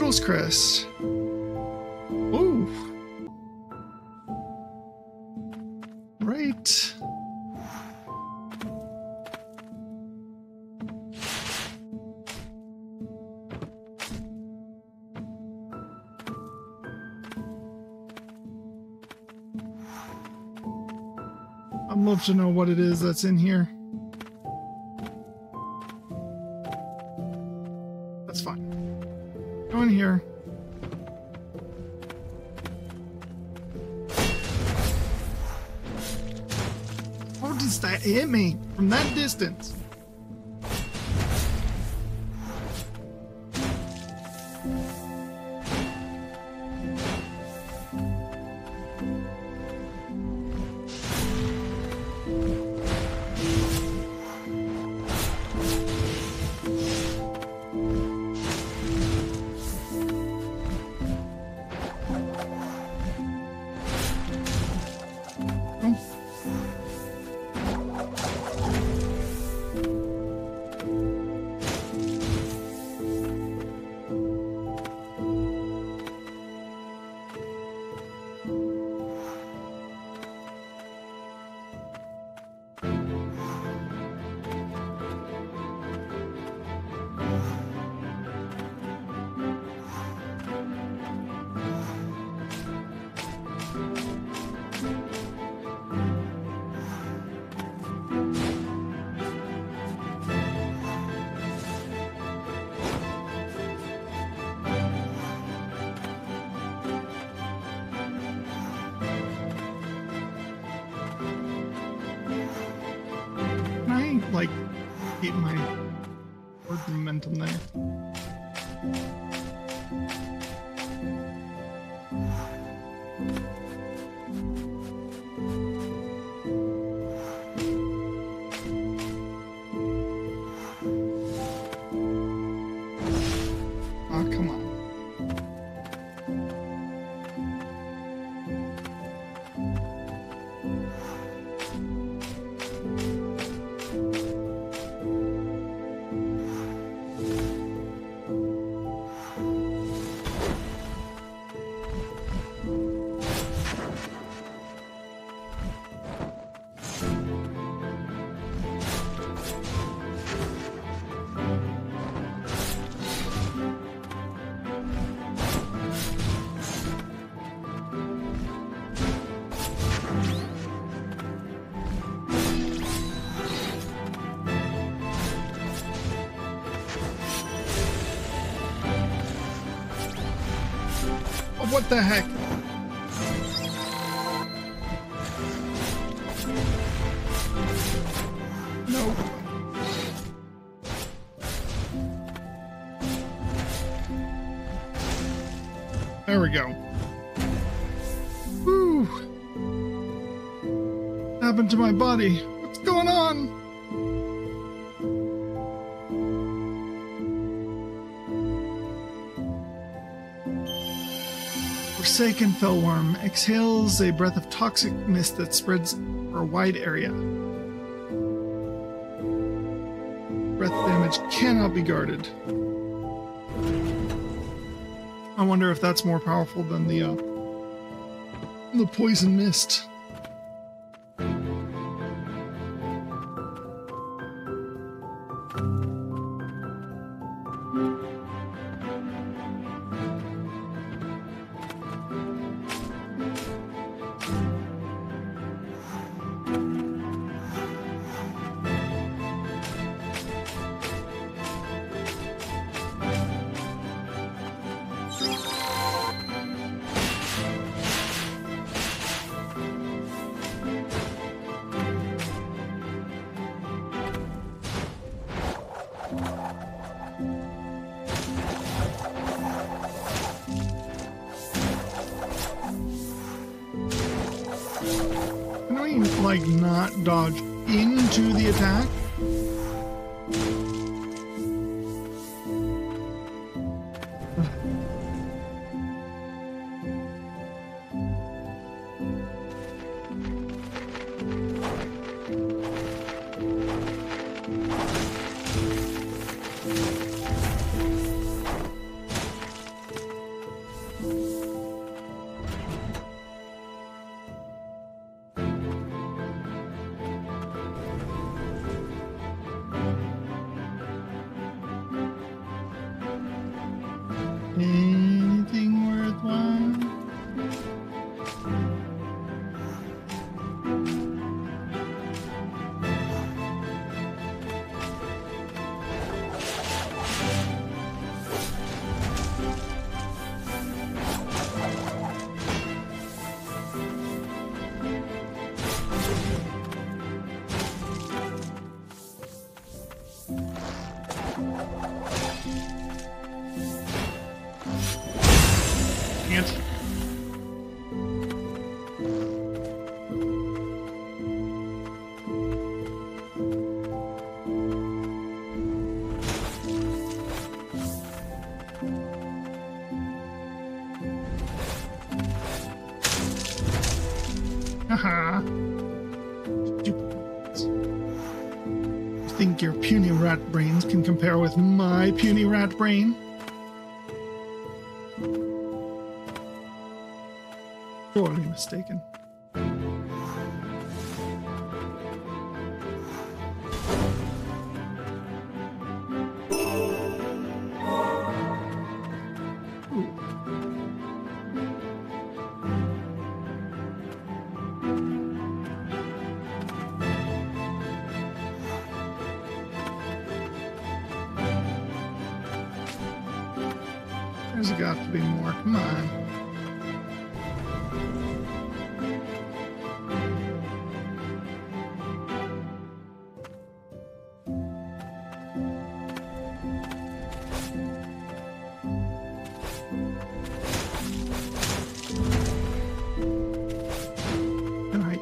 Hero's Crest. Ooh. Right. I'd love to know what it is that's in here. That's fine. Go in here. How does that hit me from that distance? Like, keep my word momentum there. Ah, come on. What the heck? No. There we go. Whew. What happened to my body? What's going on? Forsaken Fellwyrm exhales a breath of toxic mist that spreads for a wide area. Breath damage cannot be guarded. I wonder if that's more powerful than the poison mist. Like not dodge into the attack. Stupid. You think your puny rat brains can compare with my puny rat brain? Sorely mistaken. There's got to be more. Come on. All right.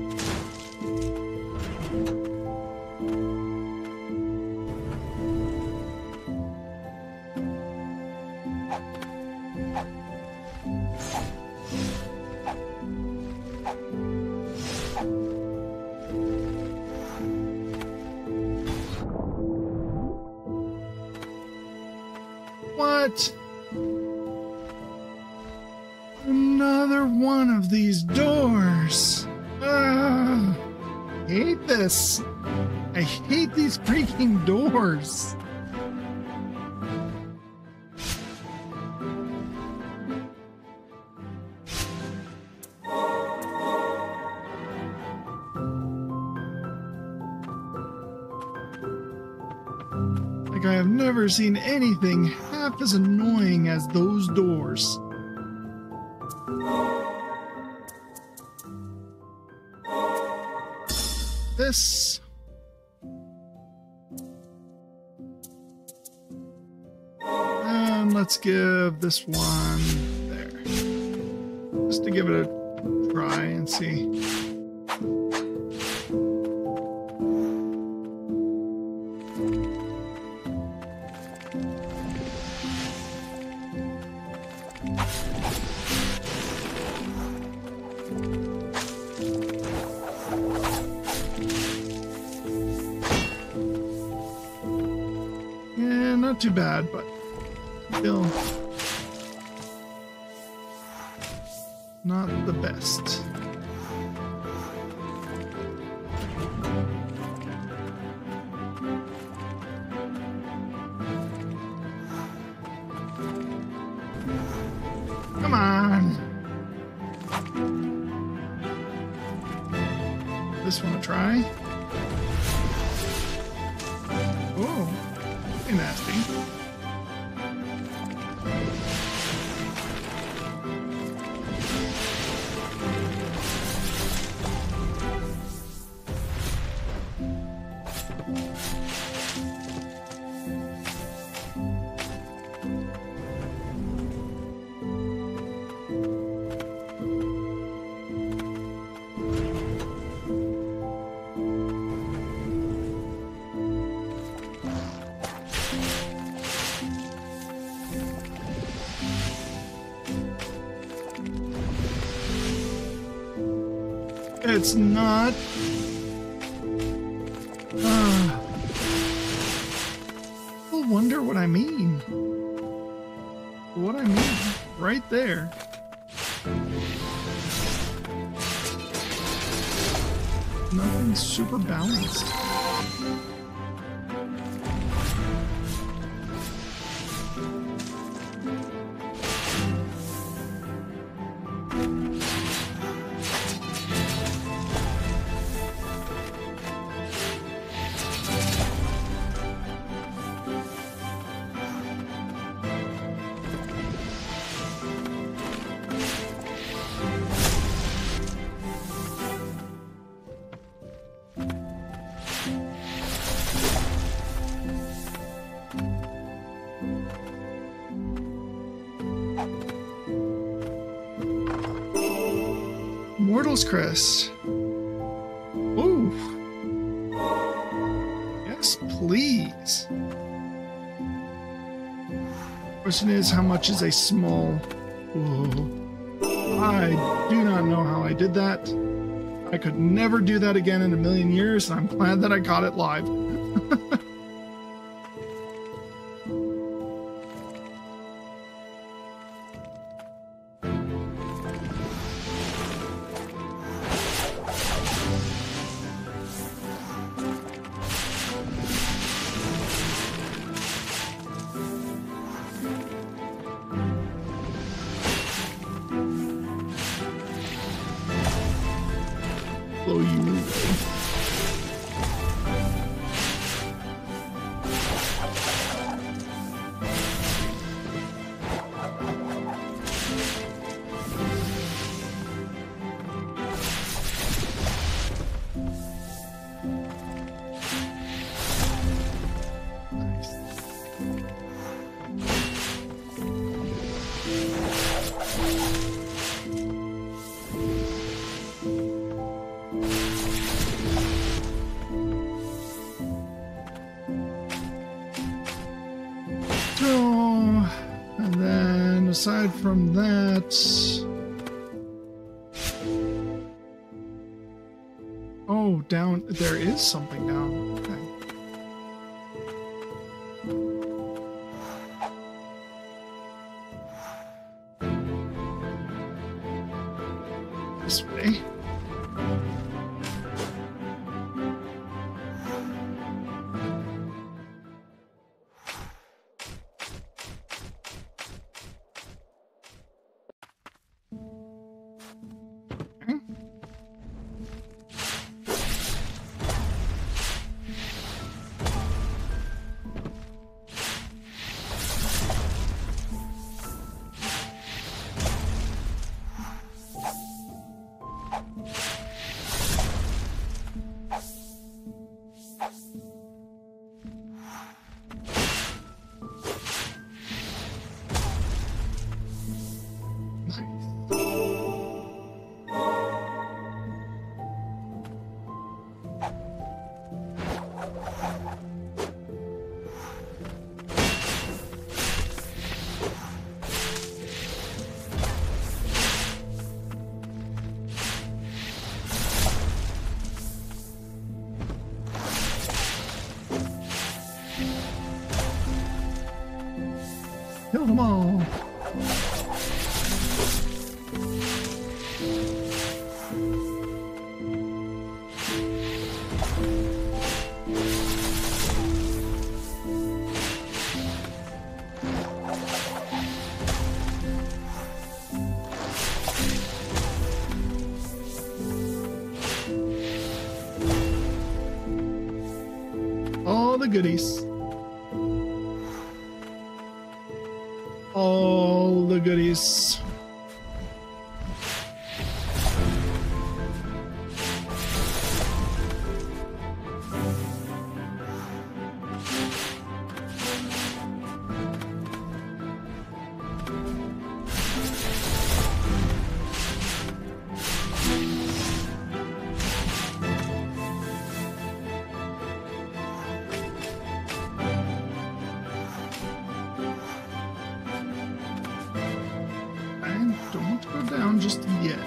What? Another one of these doors. Ugh. I hate this. I hate these freaking doors. Like I have never seen anything half as annoying as those doors. This. And let's give this one there. Just to give it a try and see. Not too bad, but still not the best. Come on. This one a try. Oh. Nasty. It's not. People wonder what I mean. What I mean, right there. Nothing's super balanced. Immortal's Crest. Ooh. Yes, please. Question is, how much is a small... Whoa. I do not know how I did that. I could never do that again in a million years, and I'm glad that I caught it live. Blow you away. Aside from that, oh, down there is something down. Okay. This way. Kill them all. All the goodies. All the goodies. Just yet.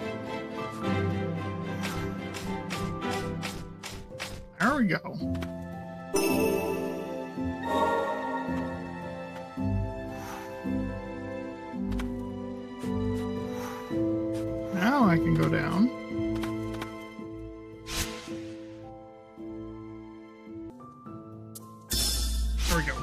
There we go. Now I can go down. There we go.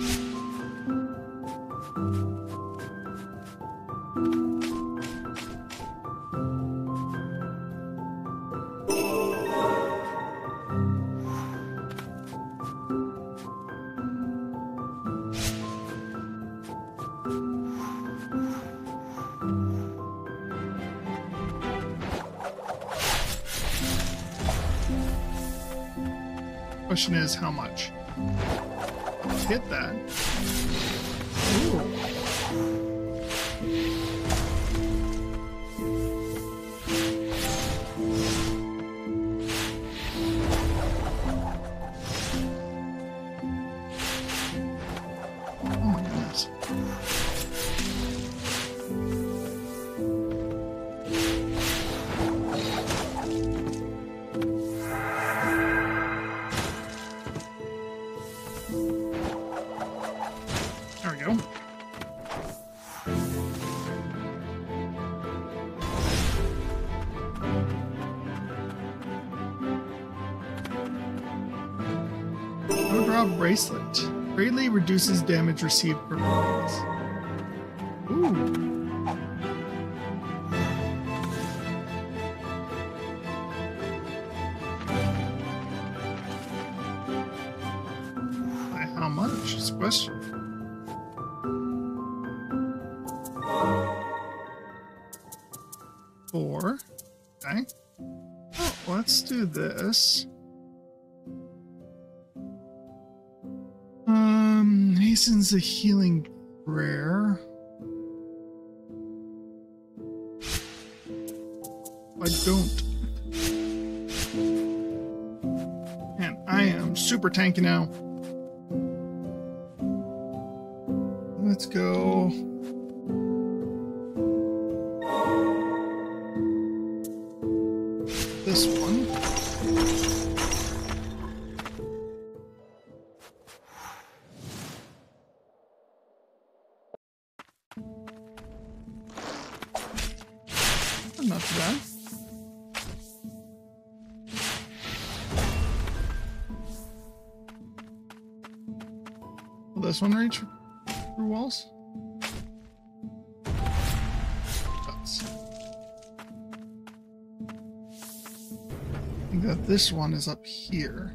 Question is how much? Hit that. Ooh. Oh my goodness. Snowdrop bracelet. Greatly reduces damage received per points. Ooh. By how much is the question? Four. Okay. Oh, let's do this. Hastens a healing prayer. I don't. And I am super tanky now. Let's go. This one. Not too bad. Will this one reach through walls? Does. I think that this one is up here.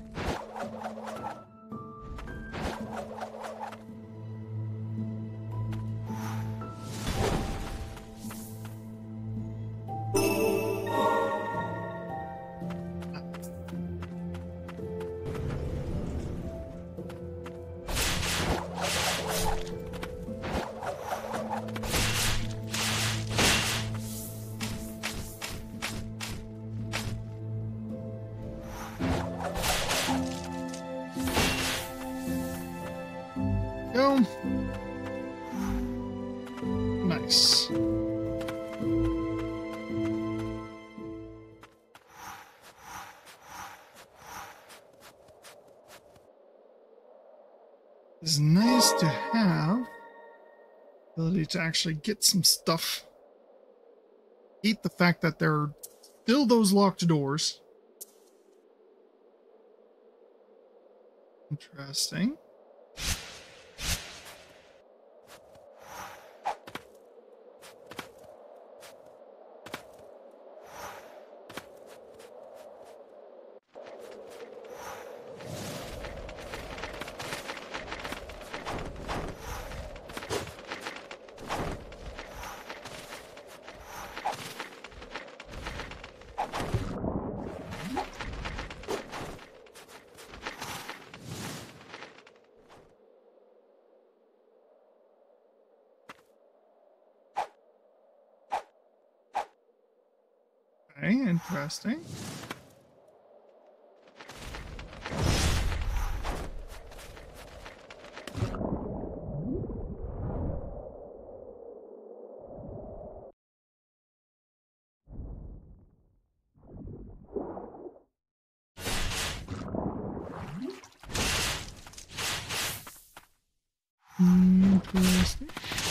Go. Nice. It's nice to have the ability to actually get some stuff. Hate the fact that there are still those locked doors. Interesting. Okay, interesting. Interesting.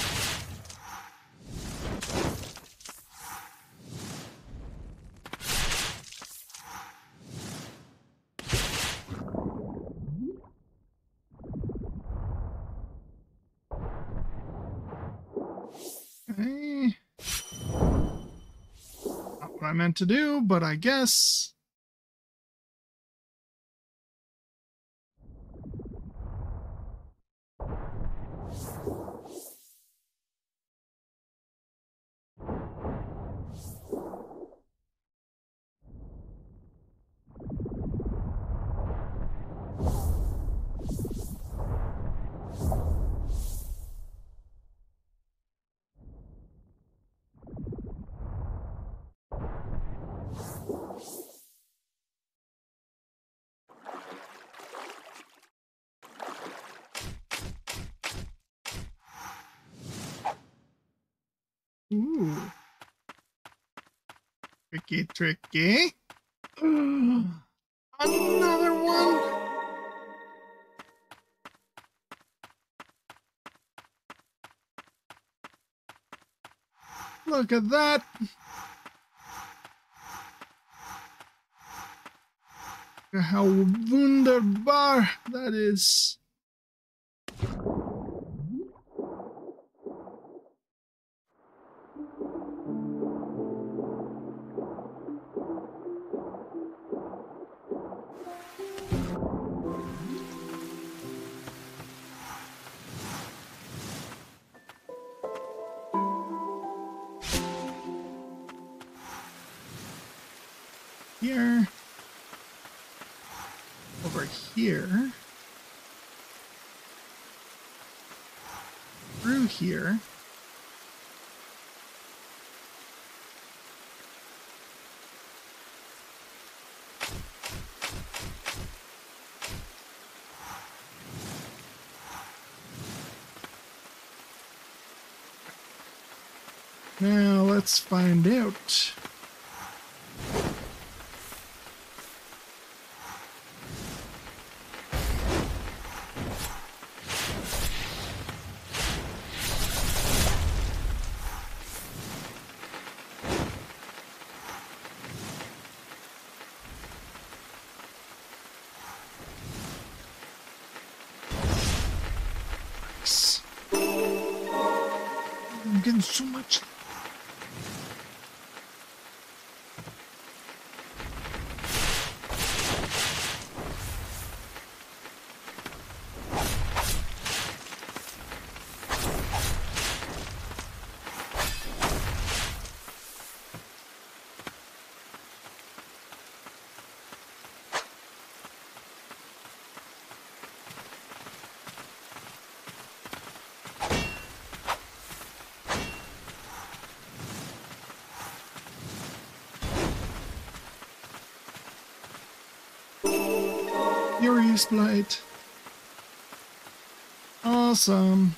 Okay. Not what I meant to do, but I guess. Ooh. Tricky, tricky. Another one. Look at that. How wunderbar that is. Here. Over here. Through here. Now let's find out. I'm getting so much. Furious blight. Awesome.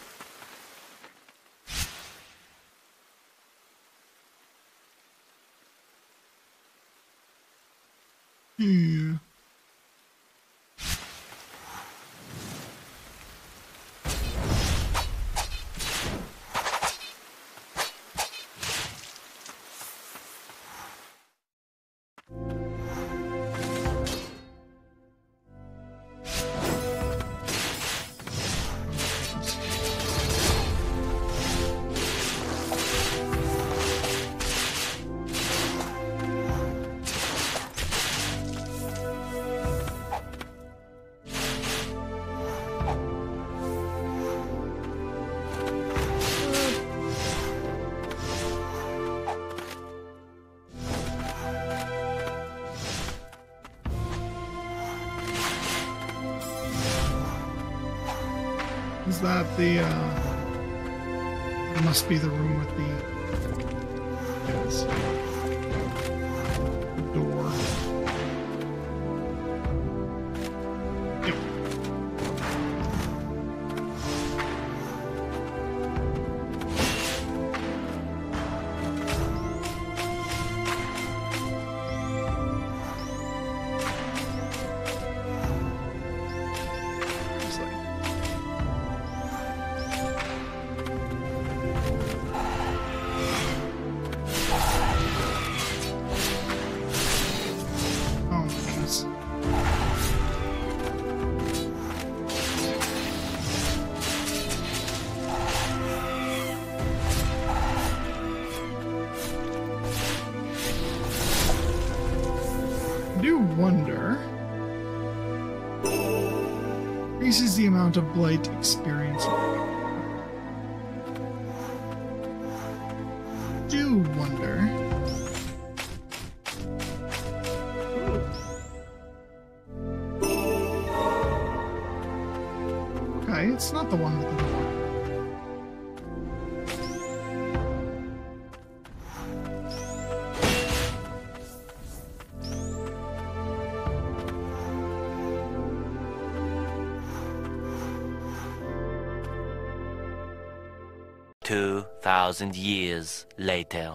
Yeah. Is that the, it must be the room with the, yes, the door. Yep. Wonder increases the amount of blight experience. Do wonder. Okay, it's not the one with the door. Thousand years later.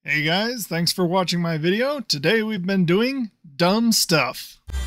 Hey guys, thanks for watching my video. Today we've been doing dumb stuff.